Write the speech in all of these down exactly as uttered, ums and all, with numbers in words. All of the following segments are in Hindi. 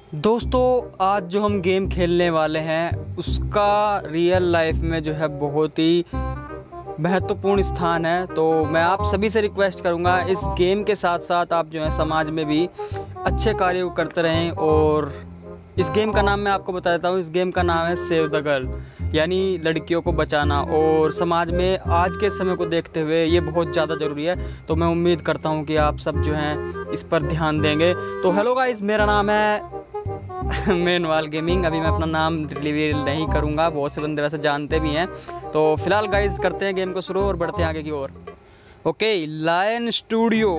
दोस्तों, आज जो हम गेम खेलने वाले हैं उसका रियल लाइफ में जो है बहुत ही महत्वपूर्ण स्थान है। तो मैं आप सभी से रिक्वेस्ट करूंगा, इस गेम के साथ साथ आप जो है समाज में भी अच्छे कार्य करते रहें। और इस गेम का नाम मैं आपको बता देता हूँ। इस गेम का नाम है सेव द गर्ल, यानी लड़कियों को बचाना। और समाज में आज के समय को देखते हुए ये बहुत ज़्यादा ज़रूरी है। तो मैं उम्मीद करता हूँ कि आप सब जो हैं इस पर ध्यान देंगे। तो हेलो गाइस, मेरा नाम है मेनवाल गेमिंग। अभी मैं अपना नाम रिवील नहीं करूँगा, बहुत से बंदे वैसे जानते भी हैं। तो फिलहाल गाइस करते हैं गेम को शुरू और बढ़ते हैं आगे की ओर। Okay, lion studio.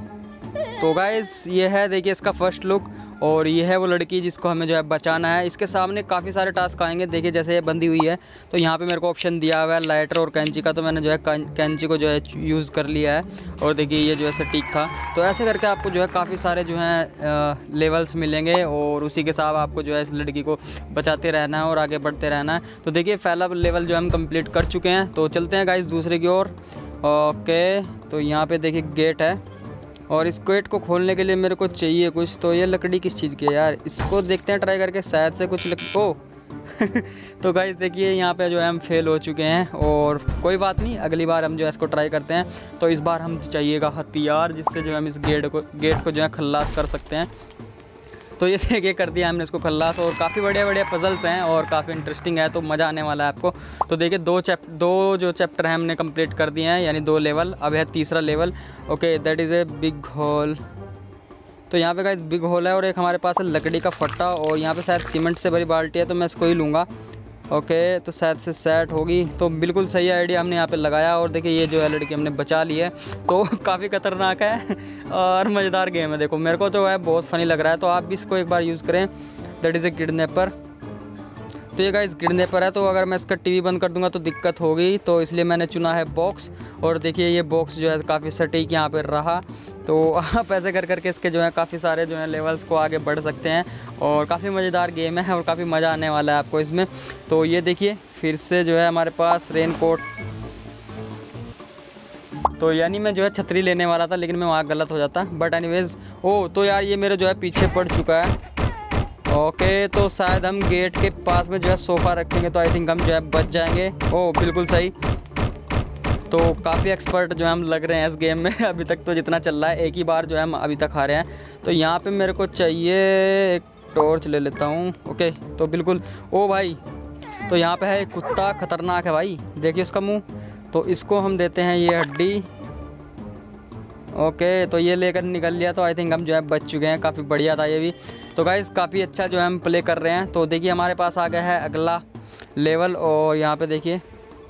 तो गाइस ये है, देखिए इसका फर्स्ट लुक। और ये है वो लड़की जिसको हमें जो है बचाना है। इसके सामने काफ़ी सारे टास्क आएंगे। देखिए जैसे ये बंदी हुई है तो यहाँ पे मेरे को ऑप्शन दिया हुआ है लाइटर और कैंची का। तो मैंने जो है कैंची को जो है यूज़ कर लिया है। और देखिए ये जो है सटीक था। तो ऐसे करके आपको जो है काफ़ी सारे जो हैं लेवल्स मिलेंगे और उसी के साथ आपको जो है इस लड़की को बचाते रहना है और आगे बढ़ते रहना है। तो देखिए पहला लेवल जो हम कंप्लीट कर चुके हैं। तो चलते हैं गाइस दूसरे की ओर। ओके, तो यहाँ पर देखिए गेट है और इस गेट को खोलने के लिए मेरे को चाहिए कुछ। तो ये लकड़ी किस चीज़ की है यार, इसको देखते हैं ट्राई करके, शायद से कुछ लक ओ तो गाइस देखिए यहाँ पे जो है हम फेल हो चुके हैं। और कोई बात नहीं, अगली बार हम जो है इसको ट्राई करते हैं। तो इस बार हम चाहिएगा हथियार, जिससे जो है हम इस गेट को गेट को जो है खल्लास कर सकते हैं। तो ये देखिए कर दिया हमने इसको खल्लास। और काफ़ी बढ़िया बढ़िया पजल्स हैं और काफ़ी इंटरेस्टिंग है, तो मज़ा आने वाला है आपको। तो देखिए दो चैप दो जो चैप्टर हैं हमने कंप्लीट कर दिए हैं, यानी दो लेवल। अब है तीसरा level. Okay, that is a big hole. तो यहाँ पे गाइस बिग होल है और एक हमारे पास है लकड़ी का फट्टा। और यहाँ पे शायद सीमेंट से भरी बाल्टी है, तो मैं इसको ही लूँगा। ओके, तो शायद से सेट होगी। तो बिल्कुल सही आइडिया हमने यहाँ पे लगाया। और देखिए ये जो है लड़की हमने बचा ली है। तो काफ़ी खतरनाक है और मज़ेदार गेम है। देखो मेरे को तो है बहुत फ़नी लग रहा है। तो आप भी इसको एक बार यूज़ करें। That is a kidnapper. तो ये गाइस किडनैपर है। तो अगर मैं इसका टीवी बंद कर दूंगा तो दिक्कत होगी, तो इसलिए मैंने चुना है बॉक्स। और देखिए ये बॉक्स जो है काफ़ी सटीक यहाँ पर रहा। तो आप ऐसे कर करके इसके जो है काफ़ी सारे जो है लेवल्स को आगे बढ़ सकते हैं। और काफ़ी मज़ेदार गेम है और काफ़ी मज़ा आने वाला है आपको इसमें। तो ये देखिए फिर से जो है हमारे पास रेन कोट। तो यानी मैं जो है छतरी लेने वाला था, लेकिन मैं वहाँ गलत हो जाता। बट एनीवेज़, ओ तो यार ये मेरे जो है पीछे पड़ चुका है। ओके, तो शायद हम गेट के पास में जो है सोफ़ा रखेंगे तो आई थिंक हम जो है बच जाएंगे। ओह बिल्कुल सही। तो काफ़ी एक्सपर्ट जो है हम लग रहे हैं इस गेम में। अभी तक तो जितना चल रहा है, एक ही बार जो है हम अभी तक हारे हैं। तो यहाँ पे मेरे को चाहिए एक टॉर्च ले लेता हूँ। ओके, तो बिल्कुल ओ भाई, तो यहाँ पे है एक कुत्ता, खतरनाक है भाई, देखिए उसका मुँह। तो इसको हम देते हैं ये हड्डी। ओके, तो ये लेकर निकल लिया। तो आई थिंक हम जो है बच चुके हैं। काफ़ी बढ़िया था ये भी। तो गाइस काफ़ी अच्छा जो है हम प्ले कर रहे हैं। तो देखिए हमारे पास आ गया है अगला लेवल। और यहाँ पे देखिए,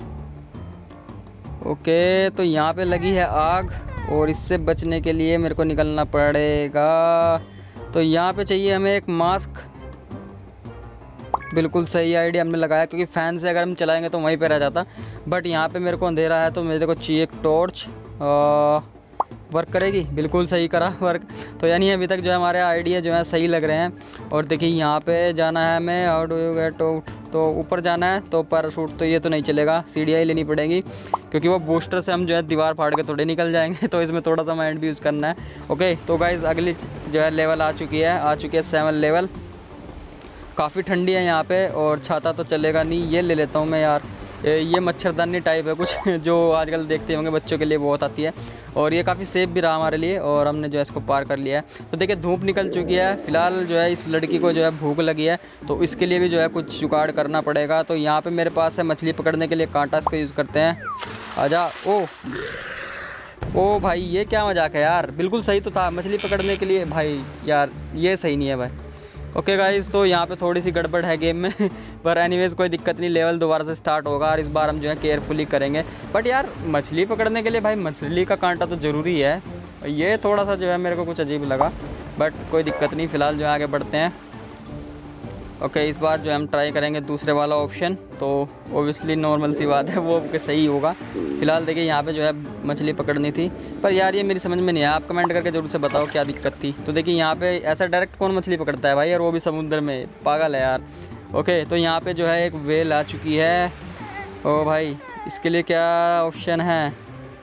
ओके तो यहाँ पे लगी है आग और इससे बचने के लिए मेरे को निकलना पड़ेगा। तो यहाँ पे चाहिए हमें एक मास्क। बिल्कुल सही आइडिया हमने लगाया, क्योंकि फ़ैन से अगर हम चलाएंगे तो वहीं पे रह जाता। बट यहाँ पे मेरे को अंधेरा है, तो मेरे को चाहिए एक टॉर्च। वर्क करेगी, बिल्कुल सही करा वर्क। तो यानी अभी तक जो है हमारे आइडिया जो है सही लग रहे हैं। और देखिए यहाँ पे जाना है हमें। How do you get out? तो ऊपर जाना है। तो पैराशूट तो ये तो नहीं चलेगा, सीढ़ियाँ ही लेनी पड़ेंगी, क्योंकि वो बूस्टर से हम जो है दीवार फाड़ के थोड़े निकल जाएंगे। तो इसमें थोड़ा सा माइंड भी यूज़ करना है। ओके, तो गाइज़ अगली जो है लेवल आ चुकी है आ चुकी है सेवन लेवल। काफ़ी ठंडी है यहाँ पे और छाता तो चलेगा नहीं। ये ले लेता हूँ मैं यार, ये मच्छरदानी टाइप है कुछ जो आजकल देखते होंगे बच्चों के लिए बहुत आती है। और ये काफ़ी सेफ भी रहा हमारे लिए। और हमने जो है इसको पार कर लिया है। तो देखिए धूप निकल चुकी है। फ़िलहाल जो है इस लड़की को जो है भूख लगी है, तो इसके लिए भी जो है कुछ जुगाड़ करना पड़ेगा। तो यहाँ पे मेरे पास है मछली पकड़ने के लिए कांटा, इसको यूज़ करते हैं। आजा। ओ ओ भाई, ये क्या मजाक है यार, बिल्कुल सही तो था मछली पकड़ने के लिए। भाई यार ये सही नहीं है भाई। ओके गाइस, तो यहाँ पे थोड़ी सी गड़बड़ है गेम में पर एनीवेज़ कोई दिक्कत नहीं, लेवल दोबारा से स्टार्ट होगा और इस बार हम जो है केयरफुली करेंगे। बट यार मछली पकड़ने के लिए भाई मछली का कांटा तो ज़रूरी है। ये थोड़ा सा जो है मेरे को कुछ अजीब लगा, बट कोई दिक्कत नहीं। फ़िलहाल जो है आगे बढ़ते हैं। ओके, इस बार जो हम ट्राई करेंगे दूसरे वाला ऑप्शन। तो ओबियसली नॉर्मल सी बात है, वो कि सही होगा। फ़िलहाल देखिए यहाँ पे जो है मछली पकड़नी थी, पर यार ये मेरी समझ में नहीं आया। आप कमेंट करके ज़रूर से बताओ क्या दिक्कत थी। तो देखिए यहाँ पे ऐसा डायरेक्ट कौन मछली पकड़ता है भाई, और वो भी समुद्र में, पागल है यार। ओके, तो यहाँ पर जो है एक वेल आ चुकी है। ओ भाई, इसके लिए क्या ऑप्शन है?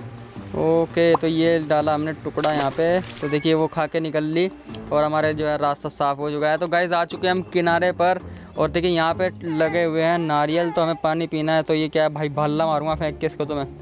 ओके, तो ये डाला हमने टुकड़ा यहाँ पे, तो देखिए वो खा के निकल ली और हमारे जो है रास्ता साफ़ हो चुका है। तो गाइस आ चुके हैं हम किनारे पर और देखिए यहाँ पे लगे हुए हैं नारियल, तो हमें पानी पीना है। तो ये क्या है भाई, भल्ला मारूंगा फेंक के इसको तो मैं।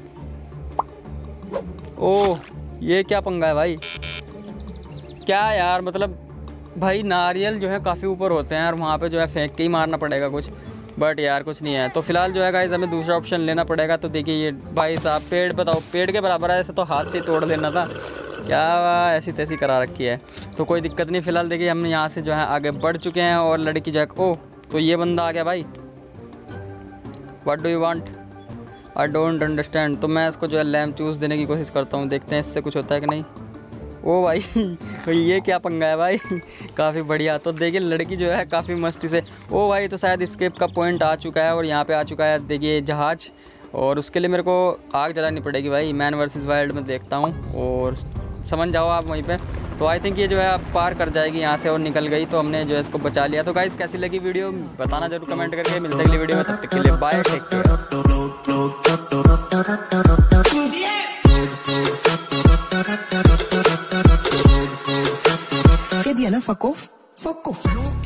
ओह ये क्या पंगा है भाई, क्या यार, मतलब भाई नारियल जो है काफ़ी ऊपर होते हैं और वहाँ पे जो है फेंक के ही मारना पड़ेगा कुछ, बट यार कुछ नहीं है। तो फिलहाल जो है गाइस हमें दूसरा ऑप्शन लेना पड़ेगा। तो देखिए ये भाई साहब पेड़, बताओ पेड़ के बराबर है, ऐसे तो हाथ से ही तोड़ लेना था, क्या ऐसी तैसी करा रखी है। तो कोई दिक्कत नहीं, फिलहाल देखिए हम यहाँ से जो है आगे बढ़ चुके हैं और लड़की जो है, ओह तो ये बंदा आ गया भाई, what do you want, I don't understand. तो मैं इसको जो है लैम्प चूस देने की कोशिश करता हूँ, देखते हैं इससे कुछ होता है कि नहीं। ओ भाई ये क्या पंगा है भाई काफ़ी बढ़िया। तो देखिए लड़की जो है काफ़ी मस्ती से, ओ भाई तो शायद स्केप का पॉइंट आ चुका है और यहाँ पे आ चुका है देखिए जहाज़, और उसके लिए मेरे को आग जलानी पड़ेगी भाई। मैन वर्सेस वाइल्ड में देखता हूँ और समझ जाओ आप वहीं पे। तो आई थिंक ये जो है अब पार कर जाएगी यहाँ से और निकल गई, तो हमने जो है इसको बचा लिया। तो गाइस कैसी लगी वीडियो बताना जरूर कमेंट करके। मिलते हैं अगली वीडियो में, तब तक के लिए bye, take care. Fuck off, fuck off.